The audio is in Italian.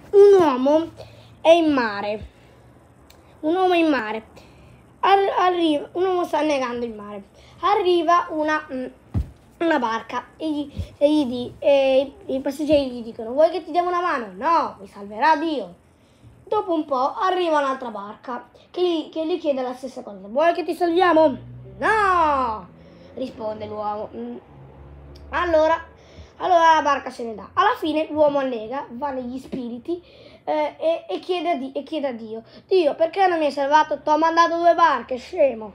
un uomo è in mare. Un uomo è in mare. Arriva, un uomo sta annegando in mare. Arriva una barca e i passeggeri gli dicono: vuoi che ti diamo una mano? No, mi salverà Dio. Dopo un po' arriva un'altra barca che gli chiede la stessa cosa: vuoi che ti salviamo? No, risponde l'uomo. Allora la barca se ne dà. Alla fine l'uomo annega, va negli spiriti e chiede a Dio: Dio, perché non mi hai salvato? T'ho mandato 2 barche, scemo.